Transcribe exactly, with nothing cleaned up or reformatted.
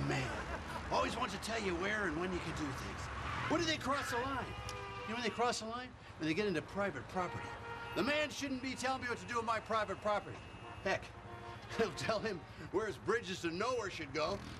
man. Always wants to tell you where and when you can do things. When do they cross the line? You know when they cross the line? When they get into private property. The man shouldn't be telling me what to do with my private property. Heck, he'll tell him where his bridges to nowhere should go.